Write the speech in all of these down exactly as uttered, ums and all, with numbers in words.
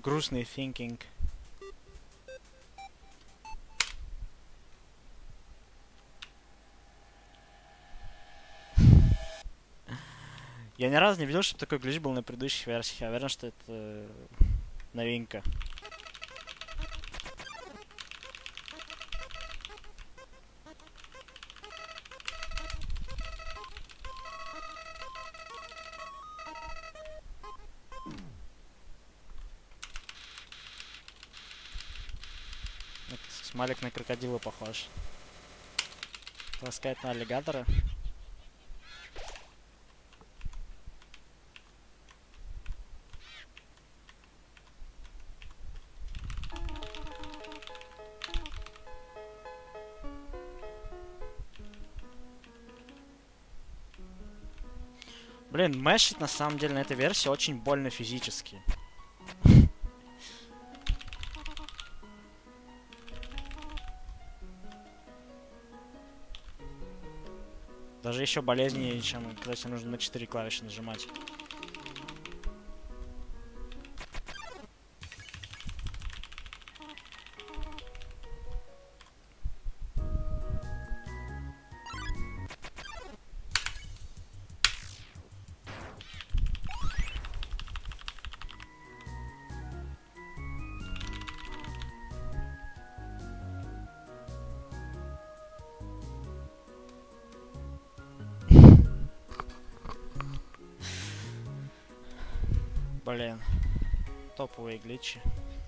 грустный thinking. Я ни разу не видел, чтобы такой глич был на предыдущих версиях. Я уверен, что это э, новинка. Смайлик на крокодила похож. Таскать на аллигатора. Блин, мэшить на самом деле на этой версии очень больно физически. Даже еще болезненнее, чем когда тебе нужно на четыре клавиши нажимать. Блин, топовые гличи.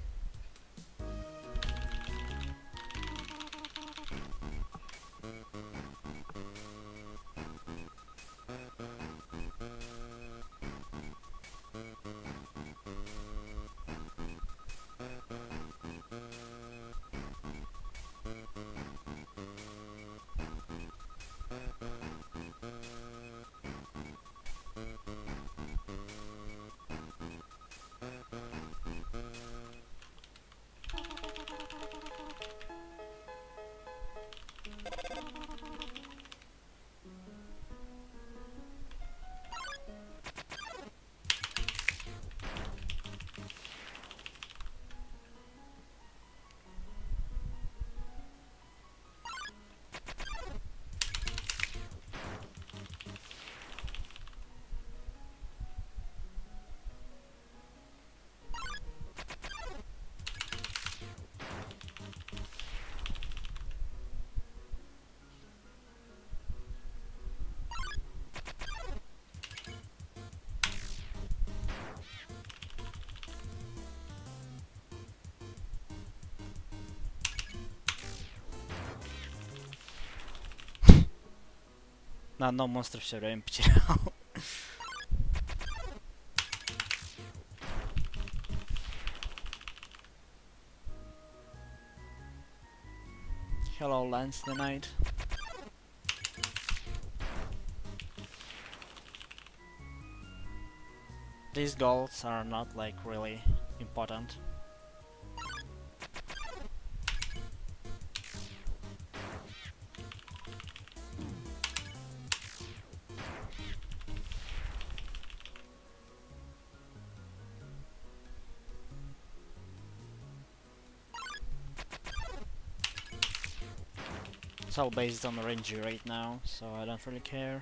На одном монстре все время потерял. Hello, Lance the Knight. These golds are not like really important. It's all based on RNG right now, so I don't really care.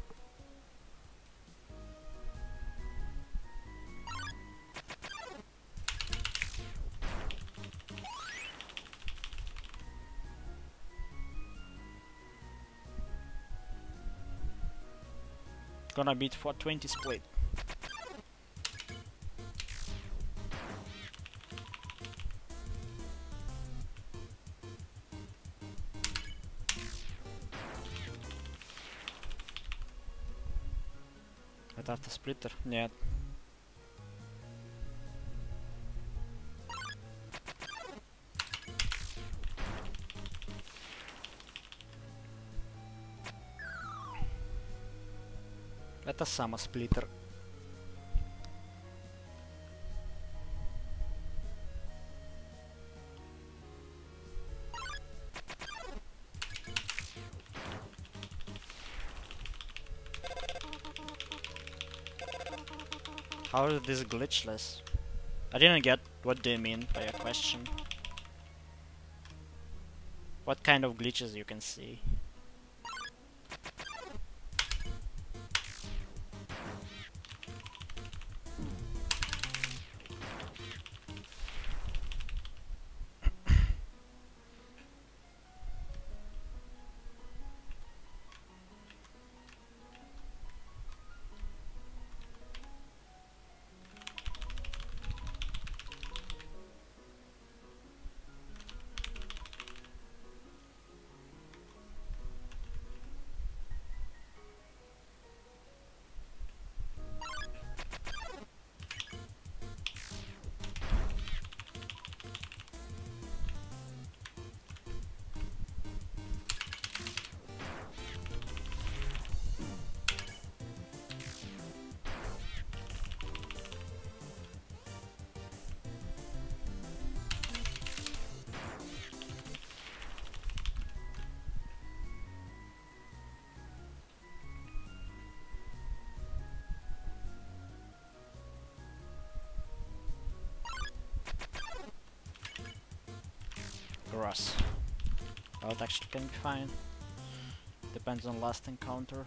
Gonna beat four twenty split. Это автосплиттер? Нет. Это самосплиттер. How is this glitchless? I didn't get What do you mean by your question? What kind of glitches you can see? Gross. Well, it actually can be fine. Depends on last encounter.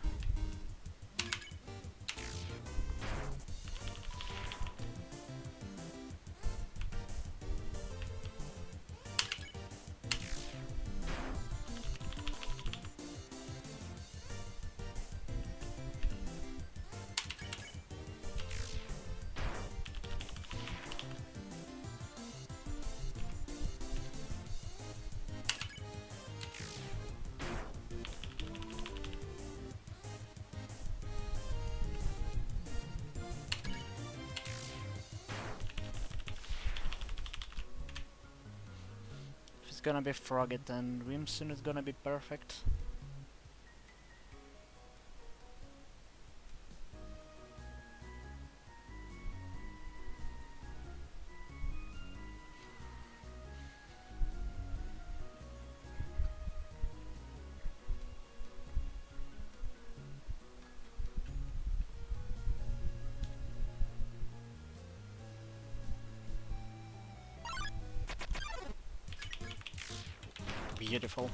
Gonna be Frogget and Wimsun is gonna be perfect. Beautiful.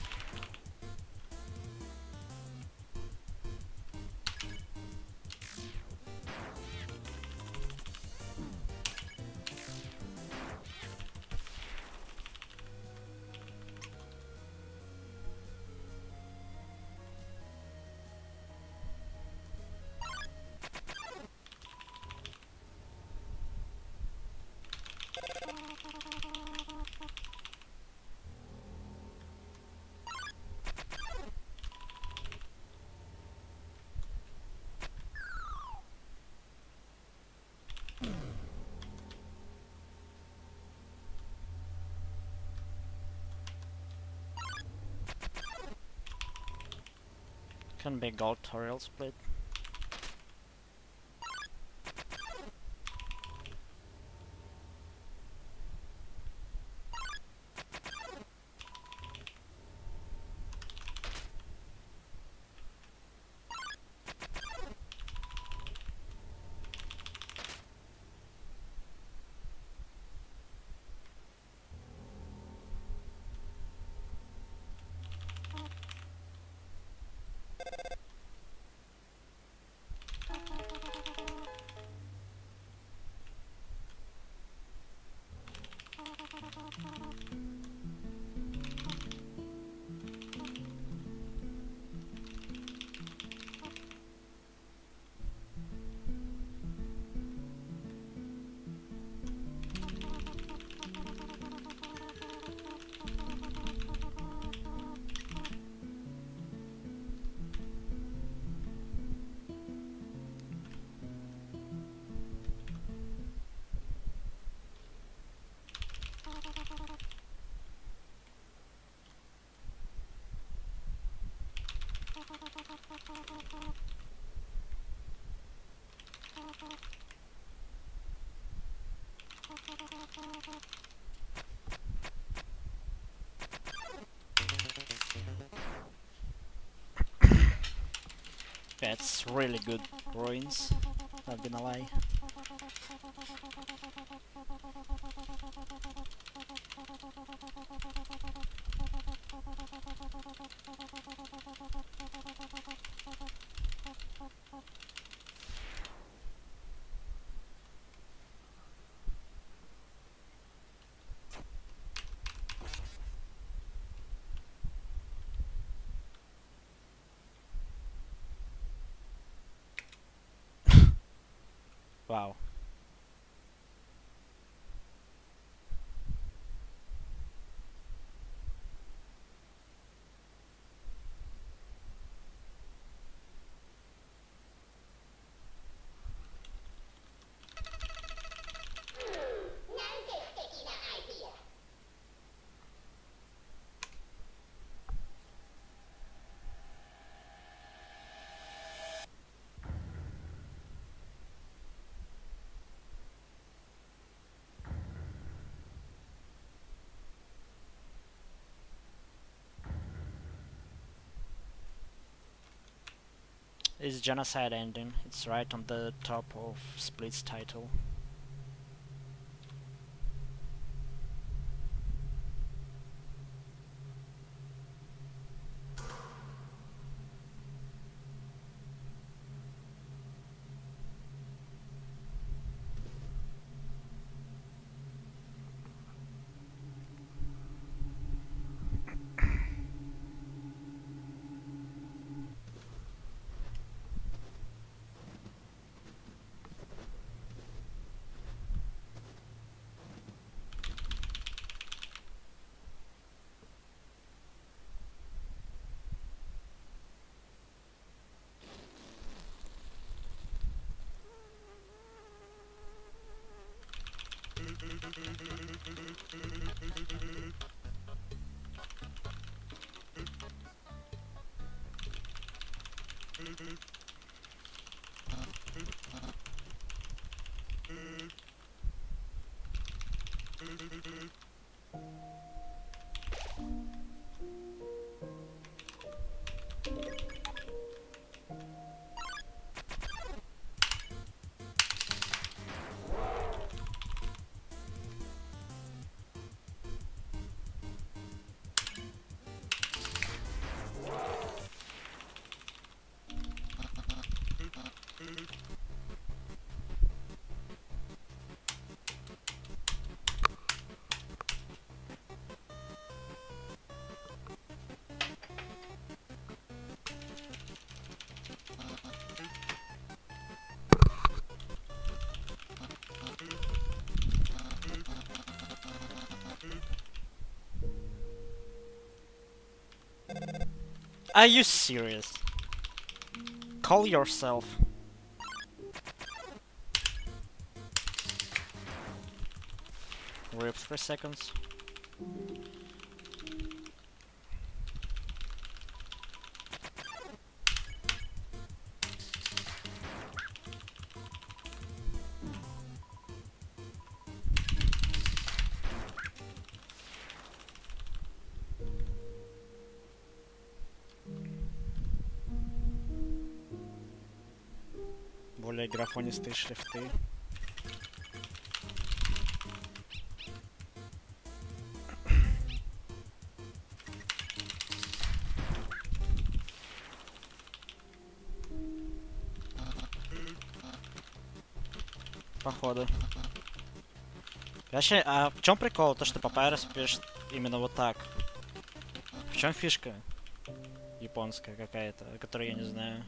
Can be gold Toriel split. That's really good ruins, not gonna lie. Wow. Is Genocide ending? It's right on the top of Split's title. Are you serious? Call yourself. Rip for seconds. Более графонистые шрифты. Походу. Вообще, а в чем прикол? То, что Papyrus пишет именно вот так. В чем фишка? Японская какая-то, которую я не знаю.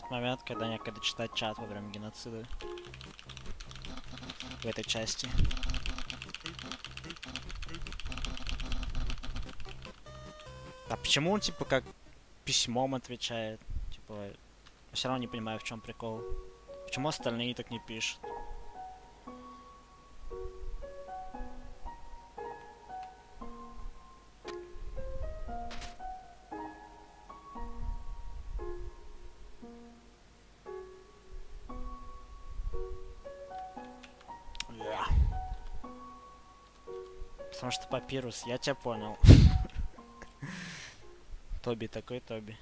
тот момент, когда некогда читать чат во время геноцида. В этой части. А почему он типа как письмом отвечает? Типа, все равно не понимаю, в чем прикол. Почему остальные так не пишут? Yeah. Потому что папирус, я тебя понял. Тоби такой Тоби.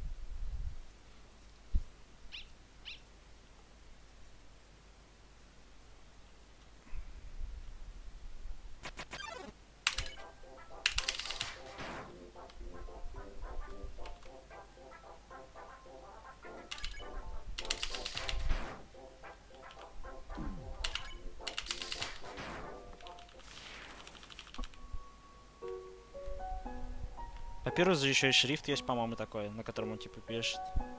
Папирус же еще и шрифт есть, по-моему, такой, на котором он типа пишет.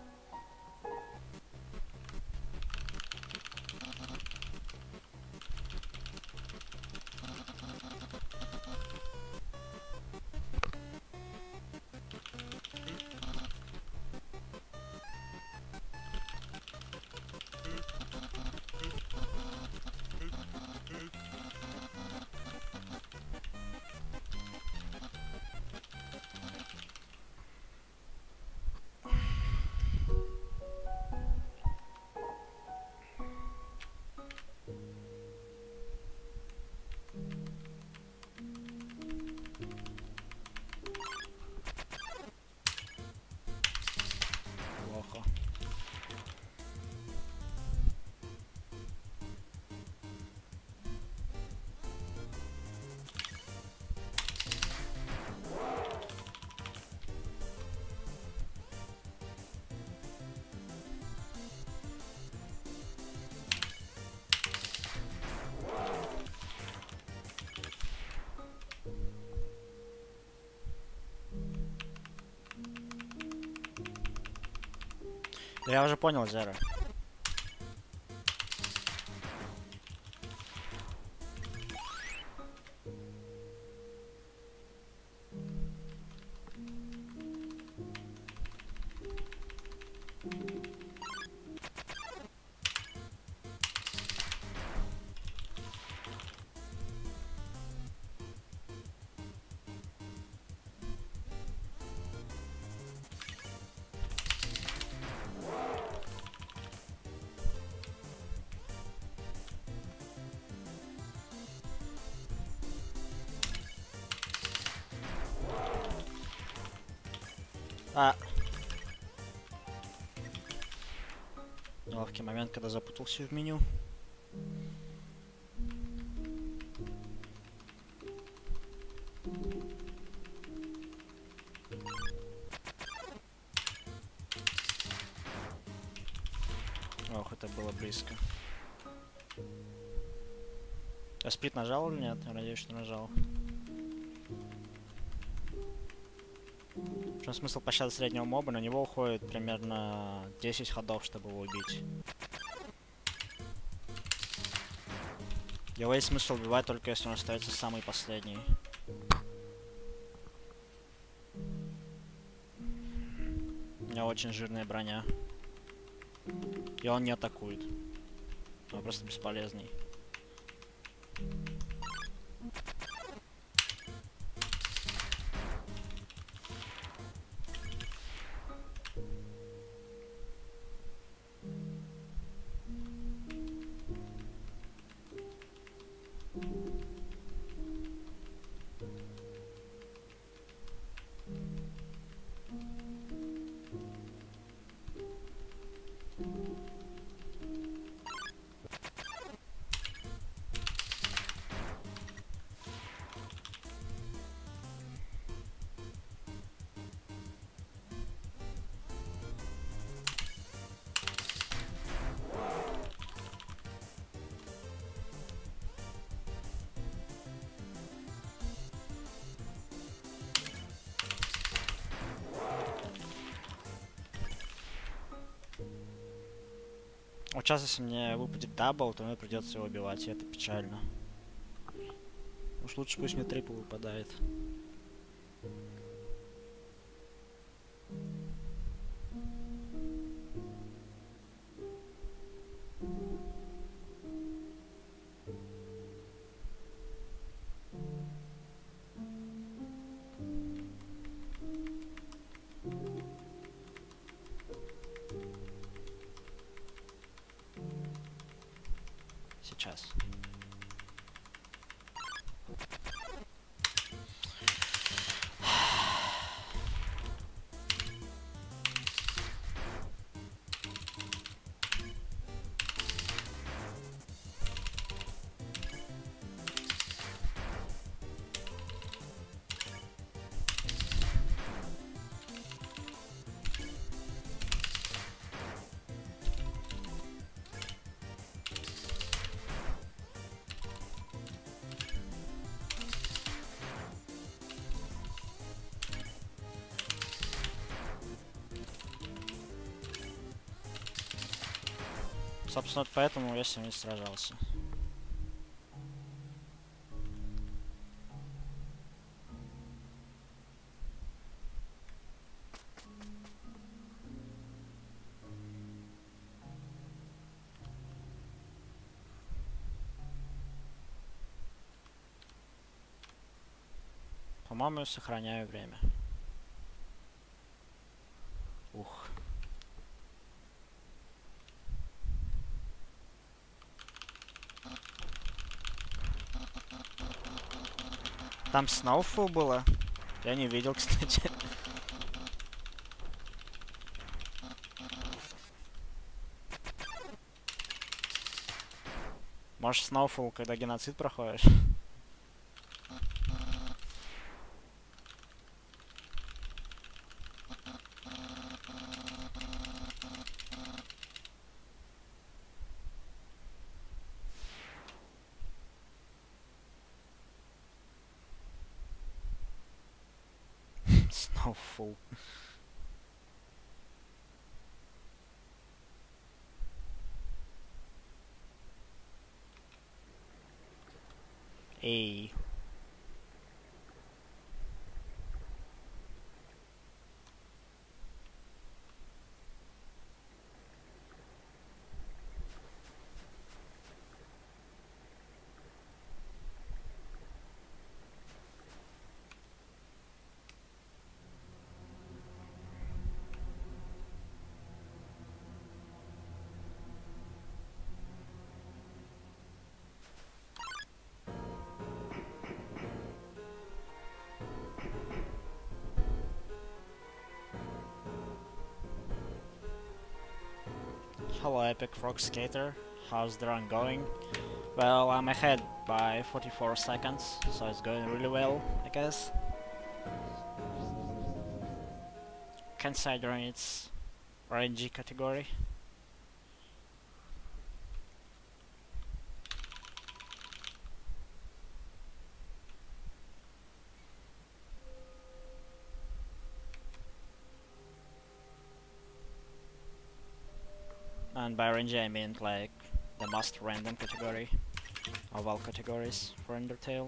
Плохо. Да я уже понял, Зера. А. Неловкий момент, когда запутался в меню. Ох, это было близко. Я сплит нажал или нет? Я надеюсь, что нажал. В чем смысл пощады среднего моба? На него уходит примерно десять ходов, чтобы его убить. Его есть смысл убивать только если он остается самый последний. У него очень жирная броня. И он не атакует. Он просто бесполезный. Вот сейчас, если мне выпадет дабл, то мне придется его убивать, и это печально. Уж лучше пусть мне трипл выпадает. Сейчас. Собственно, поэтому я с ним не сражался. По-моему, я сохраняю время. Ух. Там сноуфул было? Я не видел, кстати. Может, сноуфул, когда геноцид проходишь? Snowfall. Эй. Hello Epic Frog Skater, how's the run going? Well, I'm ahead by forty-four seconds, so it's going really well, I guess. Considering it's R N G category. And by R N G I mean like the most random category of all categories for Undertale.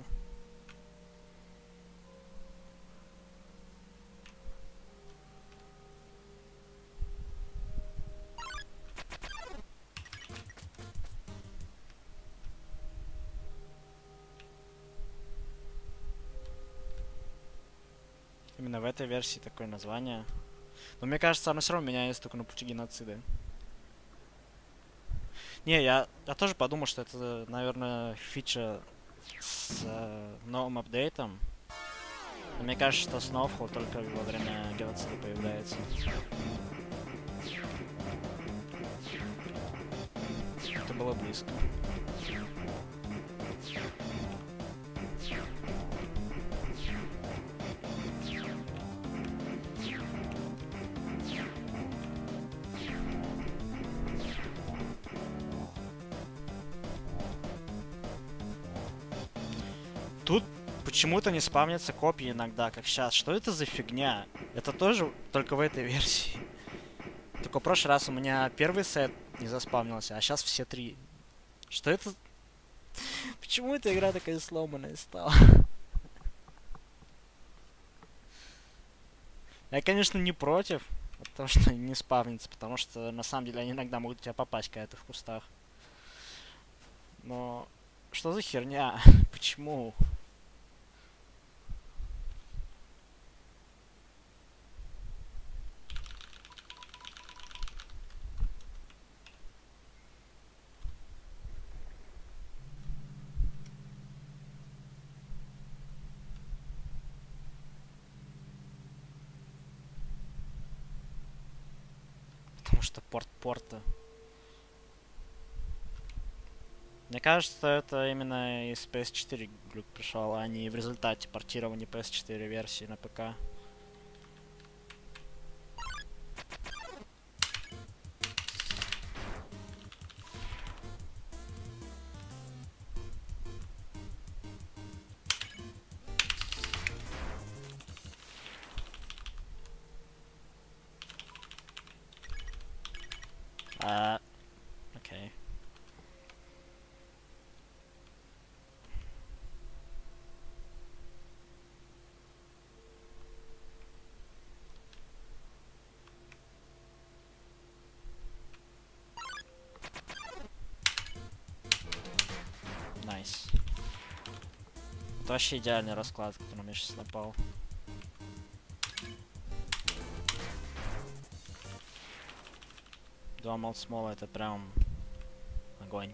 Именно в этой версии такое название. Но мне кажется, оно все равно меняется только на пути геноцида. Не, я, я тоже подумал, что это, наверное, фича с э, новым апдейтом. Но мне кажется, что Snowfall только во время геноцида появляется. Это было близко. Тут почему-то не спавнятся копии иногда, как сейчас. Что это за фигня? Это тоже только в этой версии. Только в прошлый раз у меня первый сет не заспавнился, а сейчас все три. Что это? Почему эта игра такая сломанная стала? Я, конечно, не против того, что не спавнится, потому что на самом деле они иногда могут тебя попасть, когда ты в кустах. Но что за херня? Почему? Потому что порт порта. Мне кажется, это именно из пи эс четыре глюк пришел, а не в результате портирования пи эс четыре версии на ПК. А, окей. Найс. Это вообще идеальный расклад, который я сейчас напал. Два молдсмола это прям огонь.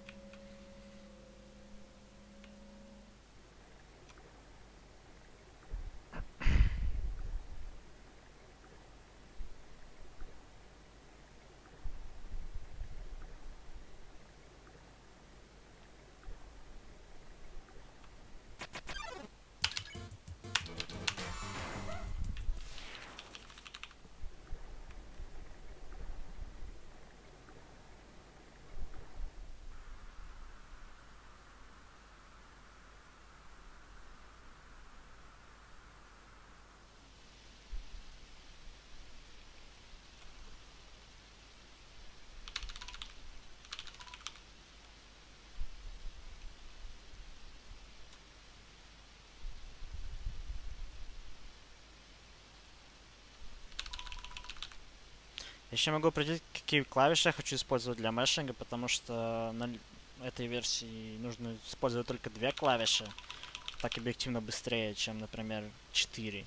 Еще могу определить, какие клавиши я хочу использовать для мешинга, потому что на этой версии нужно использовать только две клавиши. Так объективно быстрее, чем, например, четыре.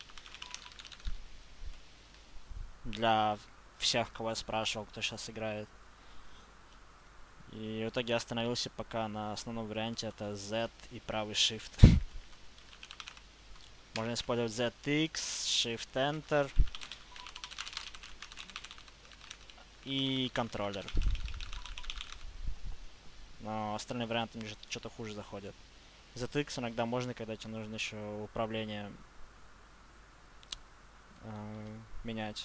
Для всех, кого я спрашивал, кто сейчас играет. И в итоге я остановился пока на основном варианте, это Z и правый Shift. Можно использовать зет икс, Shift-Enter и контроллер. Но остальные варианты мне что-то хуже заходят. зет икс иногда можно, когда тебе нужно еще управление э, менять.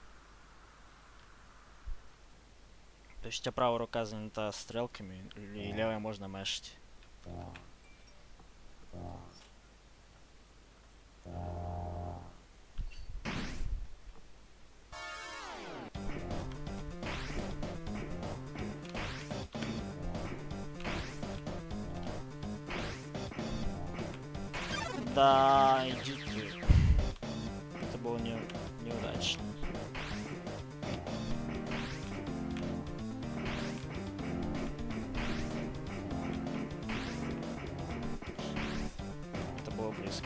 То есть у тебя правая рука занята стрелками, и левая можно мэшить. Да, иди ты. Это было не, неудачно. Это было близко.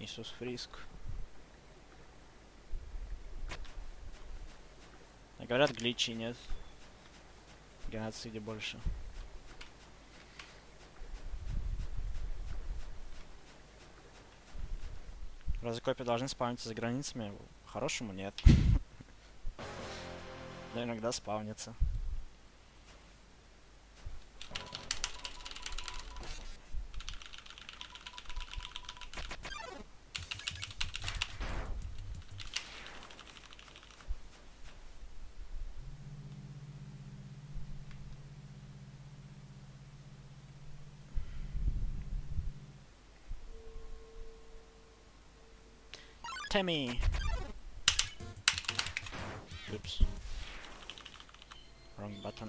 Иисус Фриск. А говорят, гличи нет. Геноциде больше. Разве копии должны спавниться за границами? По-хорошему нет. Но иногда спавнится. Timmy. Oops. Wrong button.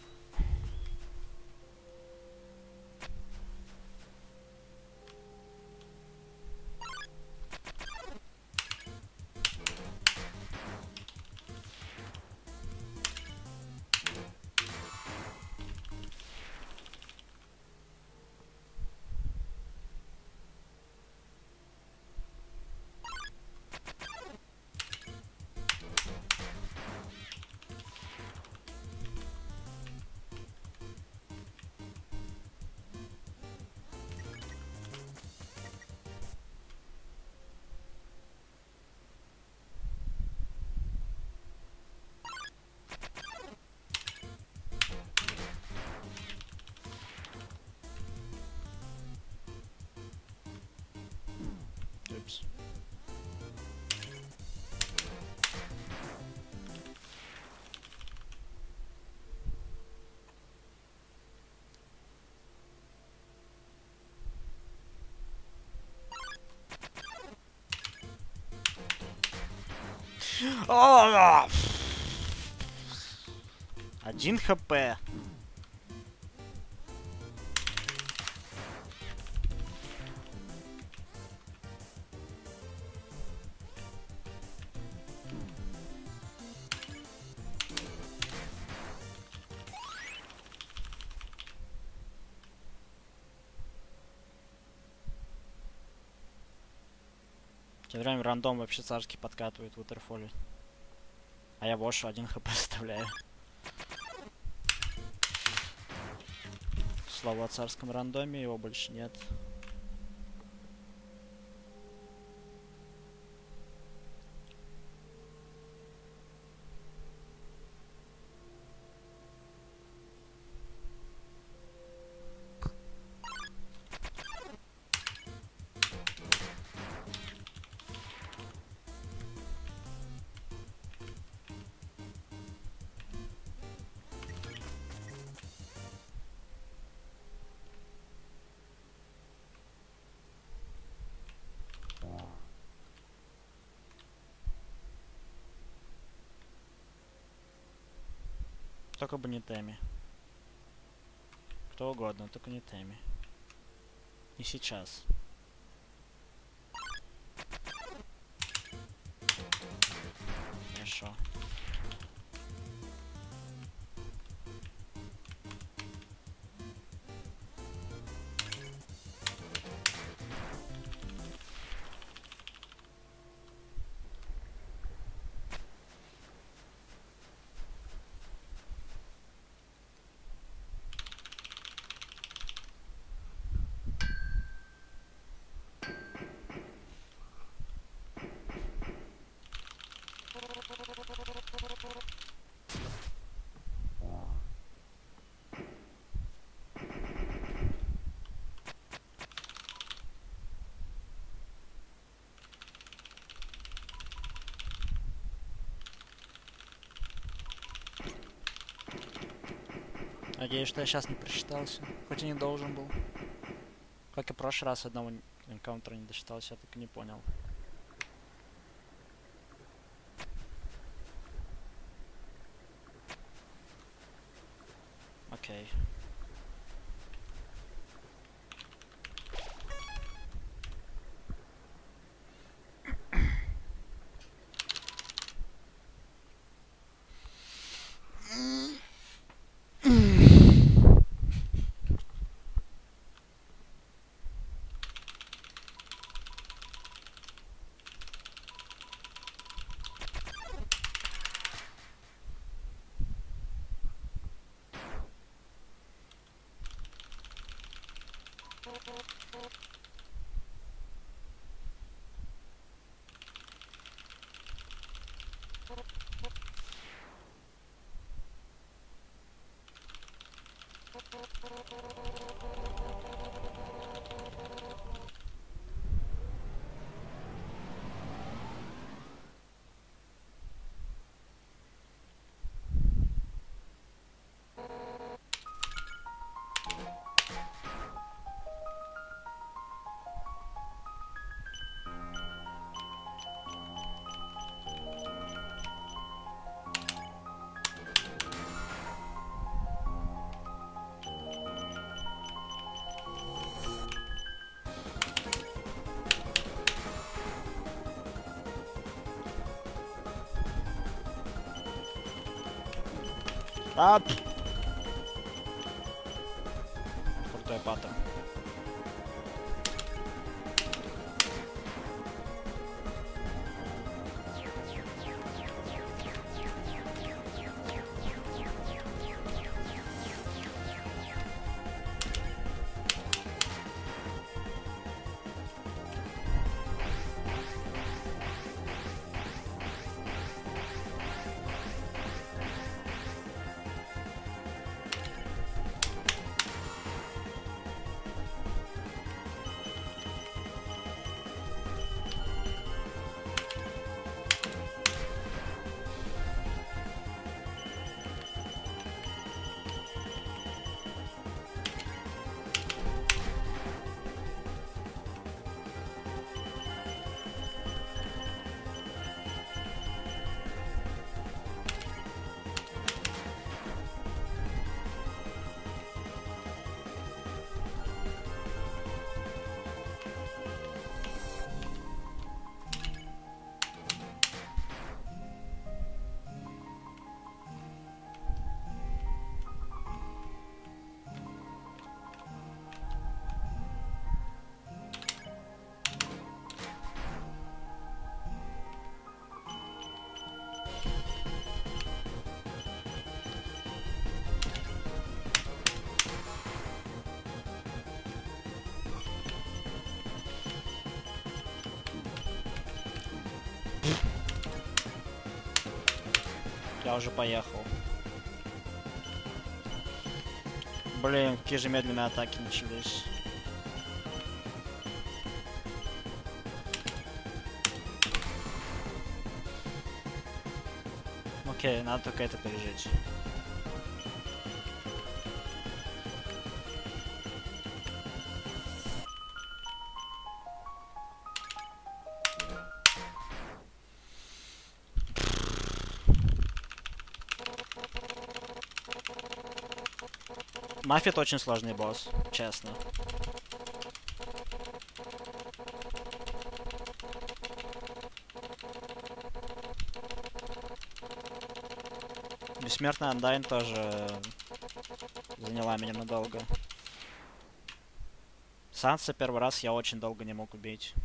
Oops. О! Один хп. Тем временем рандом вообще царский подкатывает в Утерфоле. А я Вошу один хп оставляю. Слово о царском рандоме, его больше нет. Только бы не Тэмми. Кто угодно, только не Тэмми. И сейчас. Хорошо. Надеюсь, что я сейчас не просчитался. Хоть и не должен был. Как и в прошлый раз одного энкаунтера не досчитался, я так и не понял. Окей. А! Крутой паттерн. Я уже поехал. Блин, какие же медленные атаки начались. Окей, надо только это пережить. Мафия очень сложный босс, честно. Бессмертная Андайн тоже заняла меня надолго. Санса первый раз я очень долго не мог убить.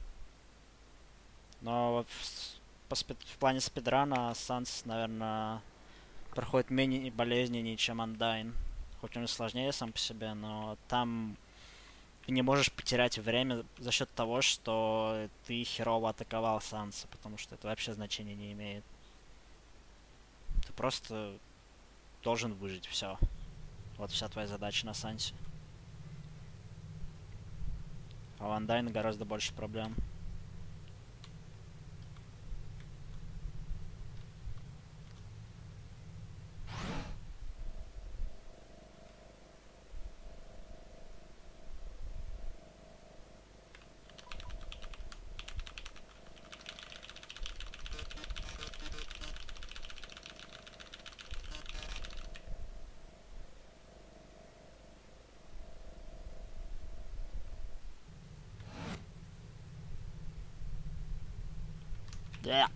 Но в, по спид, в плане спидрана Санс, наверное, проходит менее болезненнее, чем Андайн. Хоть он и сложнее сам по себе, но там ты не можешь потерять время за счет того, что ты херово атаковал Санса, потому что это вообще значения не имеет. Ты просто должен выжить, все. Вот вся твоя задача на Сансе. А у Андайна гораздо больше проблем. Yeah.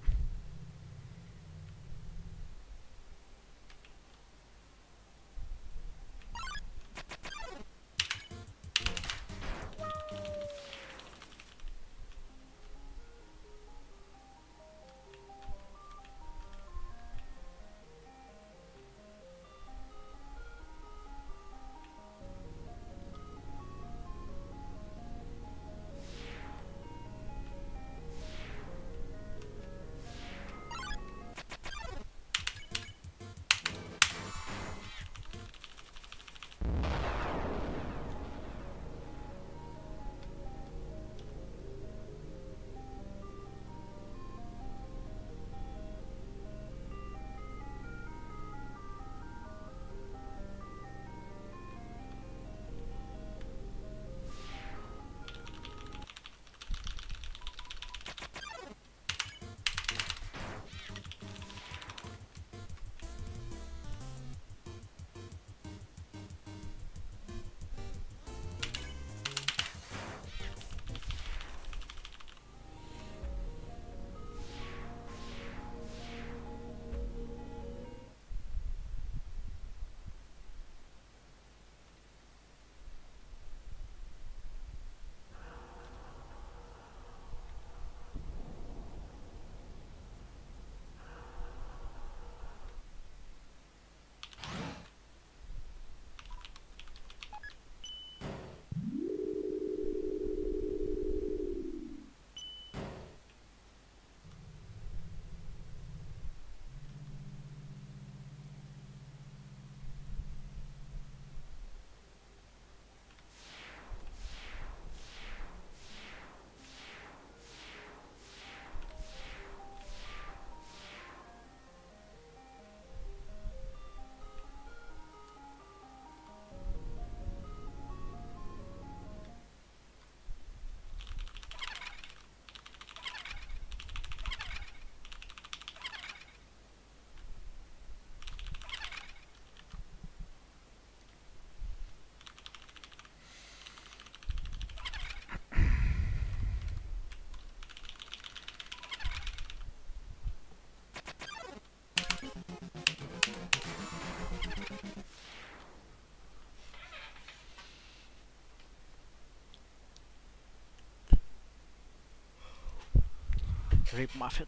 Rip Muffet.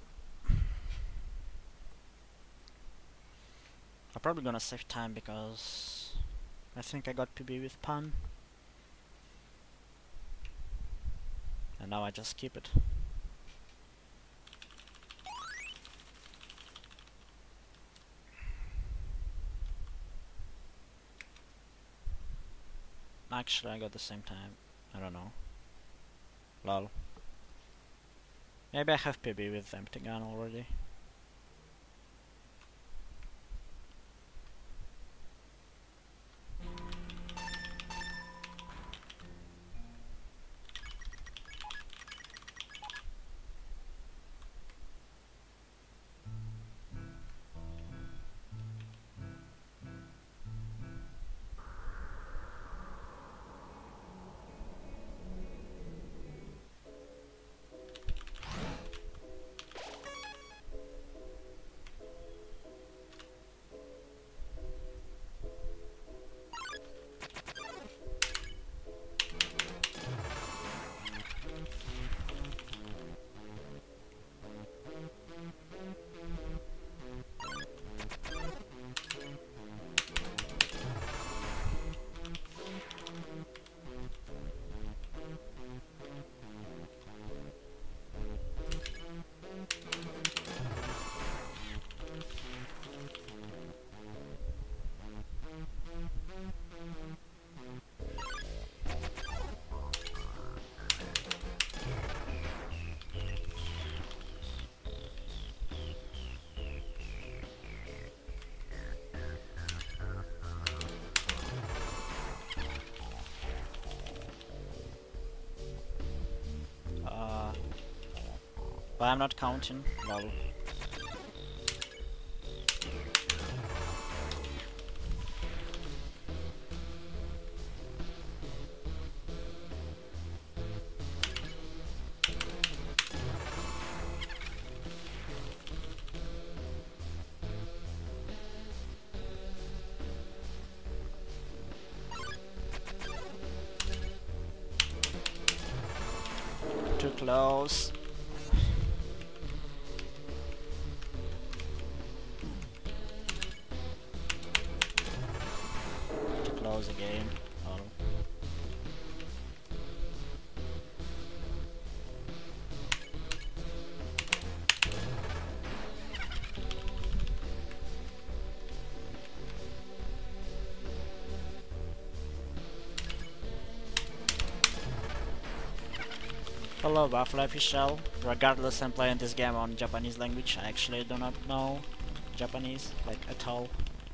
I'm probably gonna save time because I think I got P B with Pan. And now I just keep it. Actually, I got the same time. I don't know. Lol. Maybe I have P B with empty gun already. Uh, but I'm not counting. Lol. Too close. Too close again. Oh. Hello Bufflife Shell. Regardless, I'm playing this game on Japanese language. I actually do not know Japanese, like at all.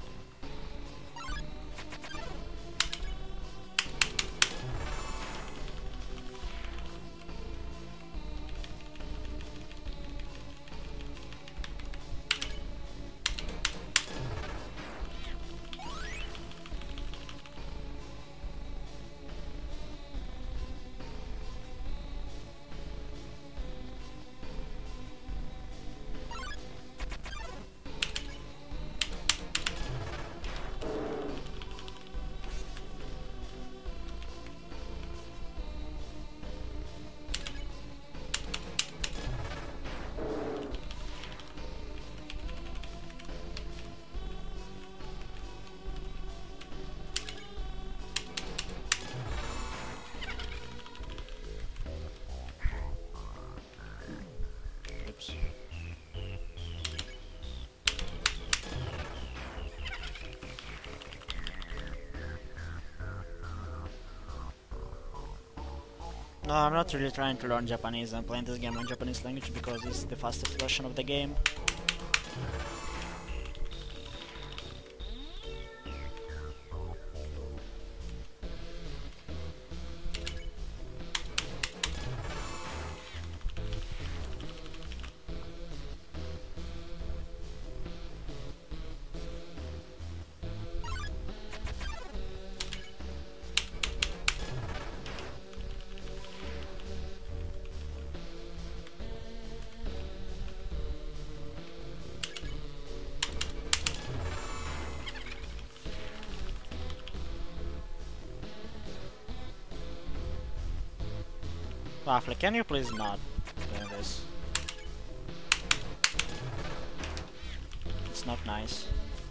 No, I'm not really trying to learn Japanese. I'm playing this game on Japanese language because it's the fastest version of the game. Waffle, can you please not do this? It's not nice.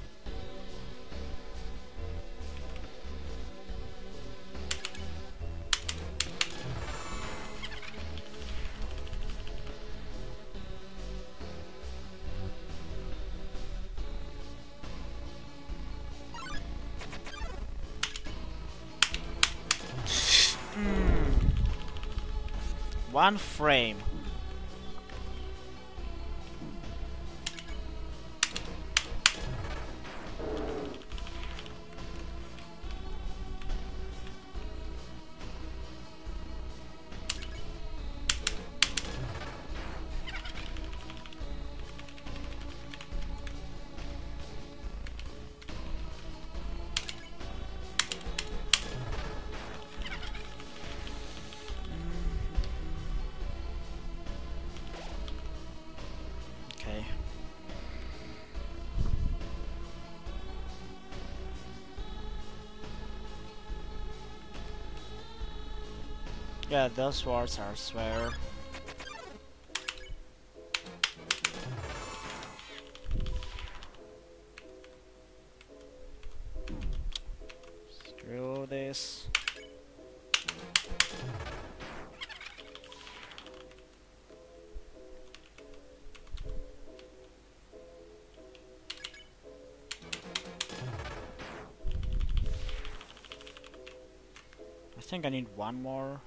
One frame. Okay. Yeah, those words are swear. Screw this. I think I need one more.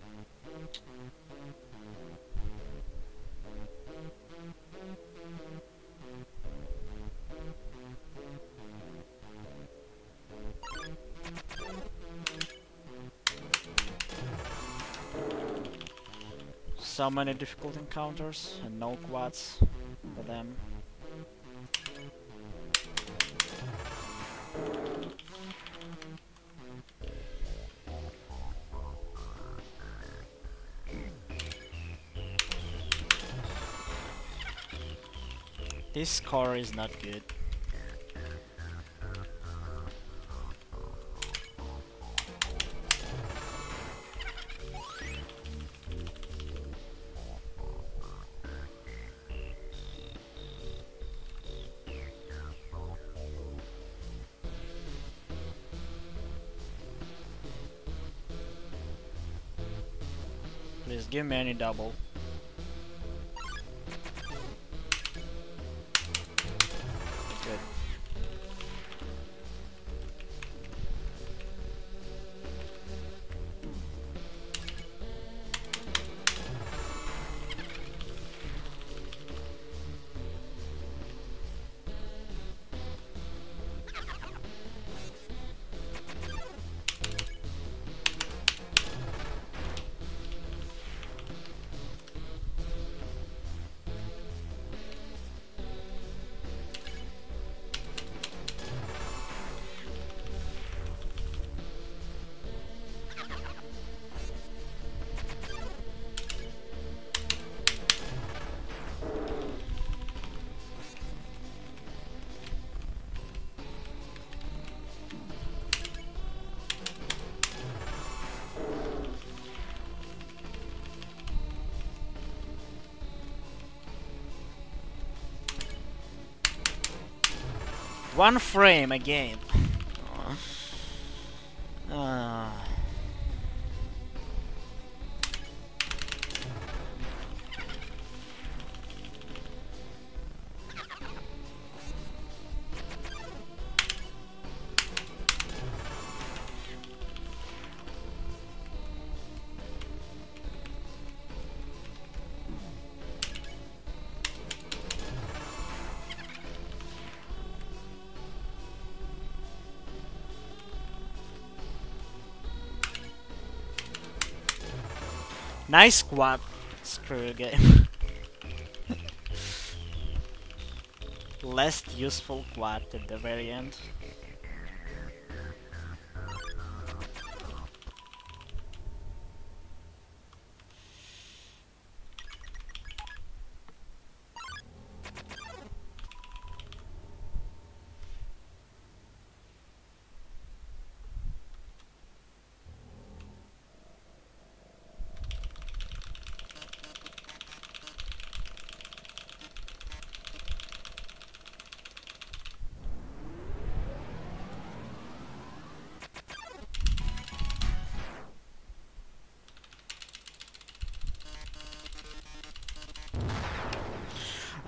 So many difficult encounters and no quads for them. This score is not good. Please give me any double. Good. One frame again. Uh. Nice squad. Screw game. Less useful quad at the very end.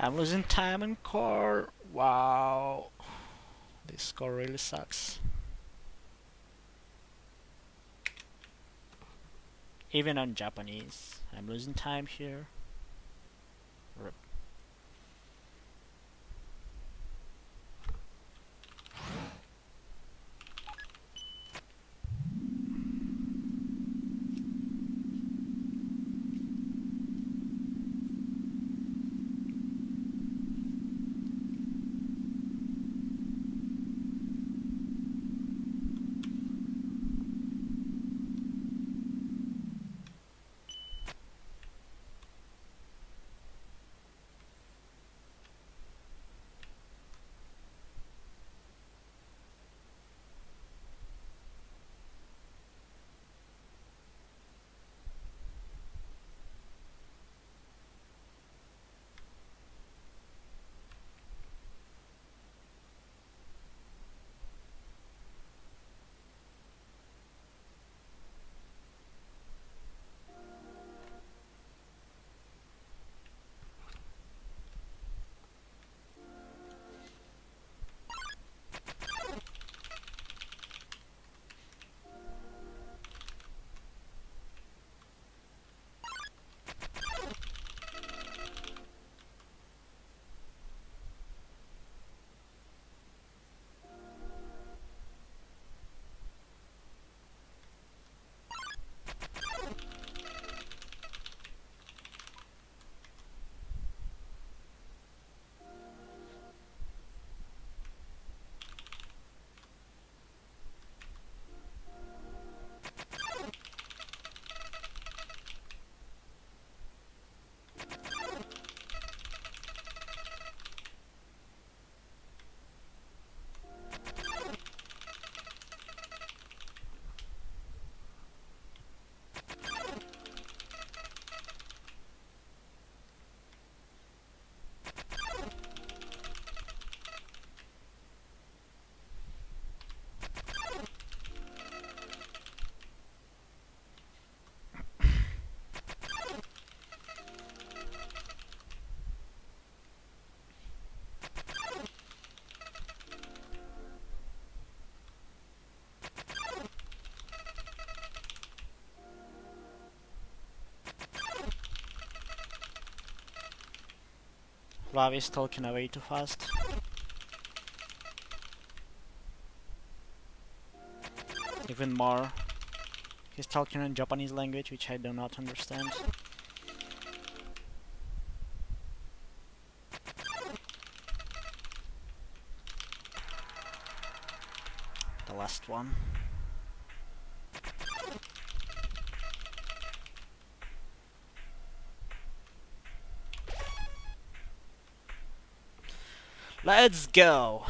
I'm losing time in core. Wow. This score really sucks. Even on Japanese, I'm losing time here. Rip. Ravi is talking away too fast. Even more. He's talking in Japanese language, which I do not understand. The last one. Let's go!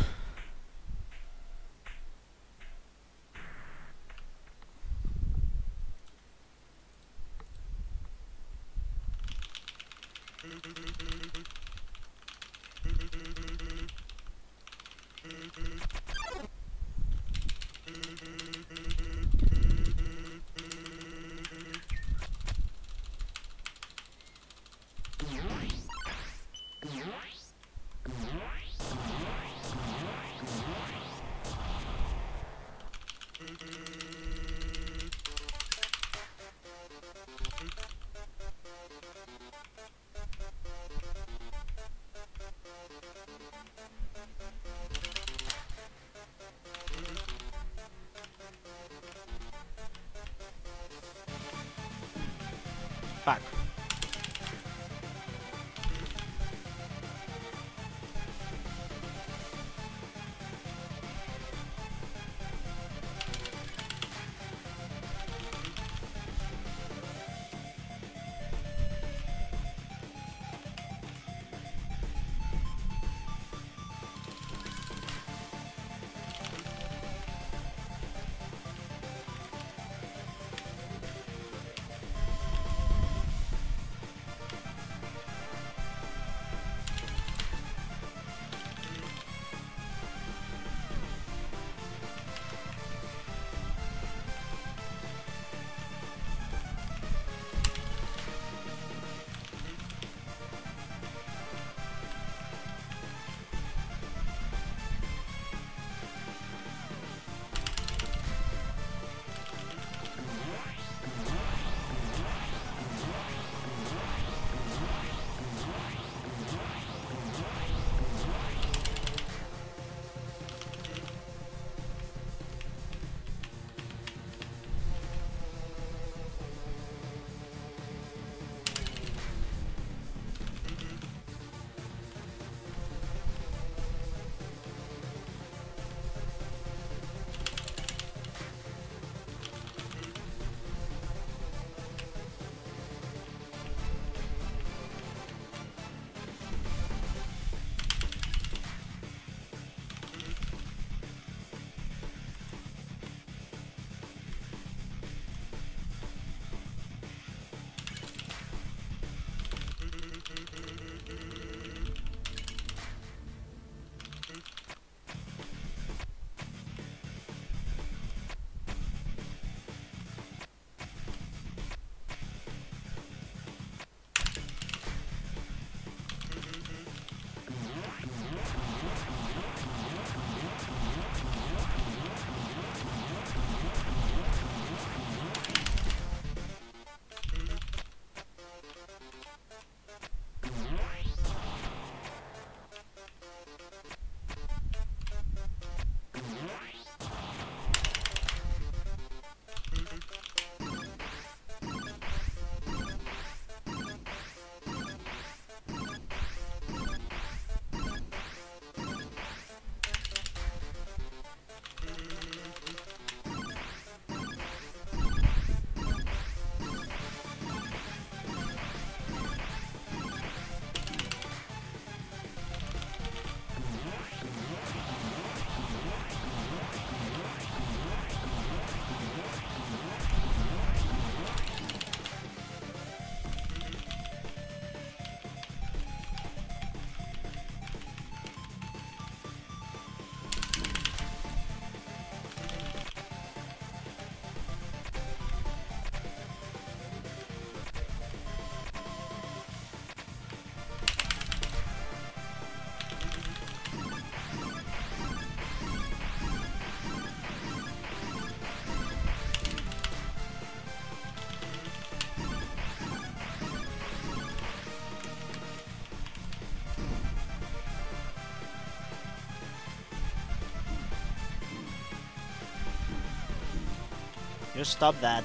You stop that.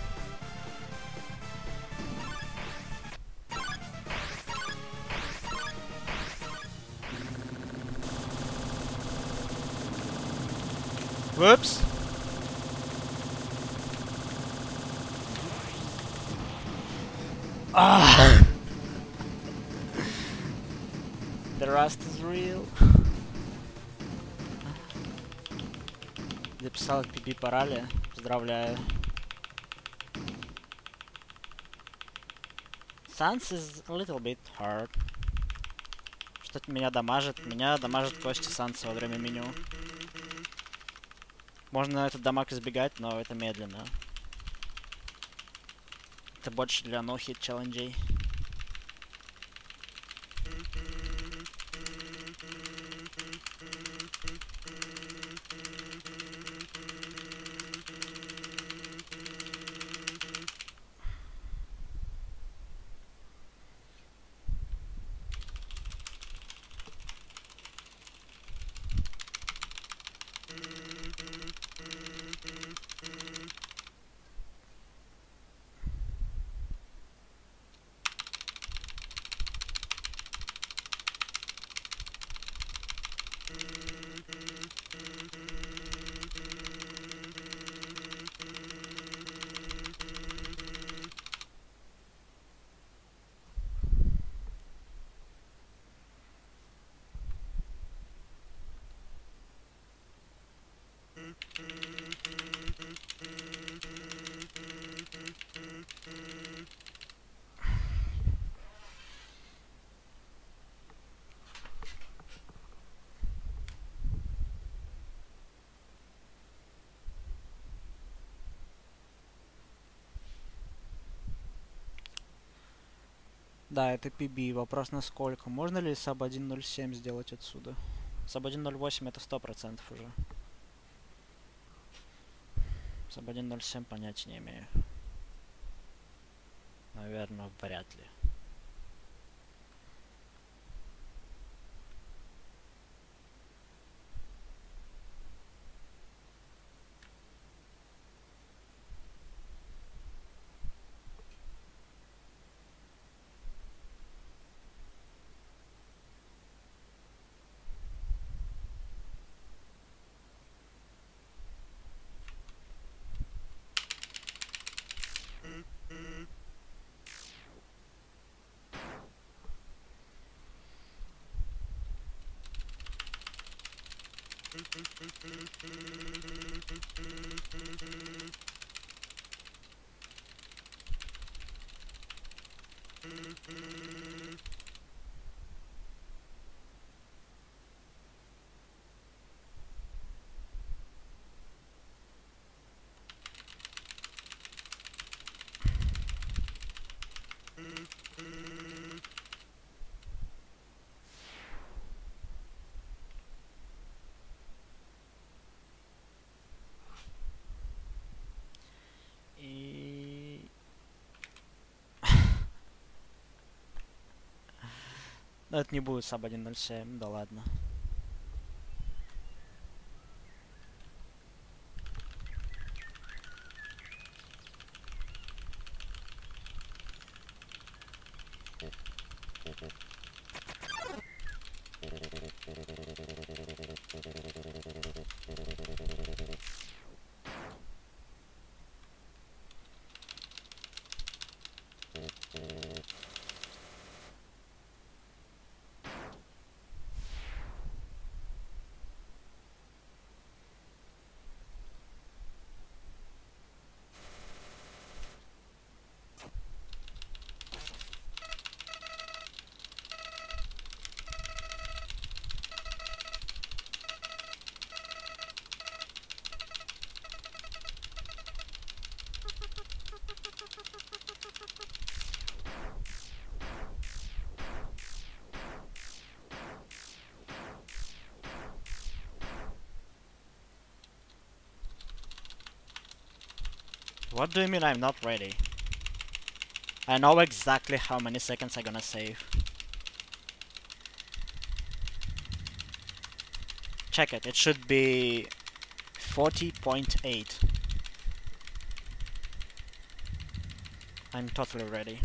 Whoops! Ah! The rust is real. Записал пи пи по ралли. Поздравляю. Sans is a little bit hard. Что-то меня дамажит. Меня дамажит кости Санса во время меню. Можно этот дамаг избегать, но это медленно. Это больше для no-hit челленджей. Да, это пи би. Вопрос на сколько? Можно ли саб один ноль семь сделать отсюда? саб один ноль восемь это сто процентов уже. саб один ноль семь понятия не имею. Наверное, вряд ли. И... Но это не будет саб один ноль семь, да ладно. What do you mean I'm not ready? I know exactly how many seconds I'm gonna save. Check it, it should be forty point eight. I'm totally ready.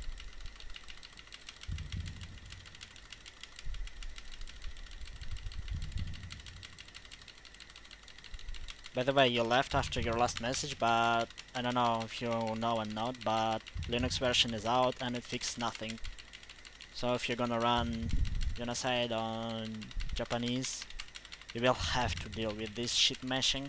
By the way, you left after your last message, but I don't know if you know or not, but Linux version is out and it fixed nothing. So if you're gonna run Genocide on Japanese, you will have to deal with this shit meshing.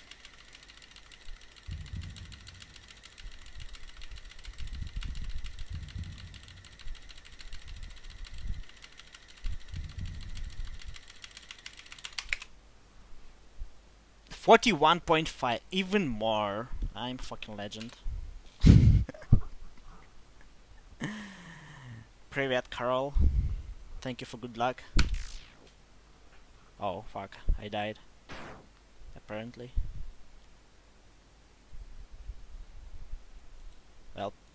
forty-one point five, even more. I'm fucking legend. Привет, Carol. Thank you for good luck. Oh, fuck. I died. Apparently. Well,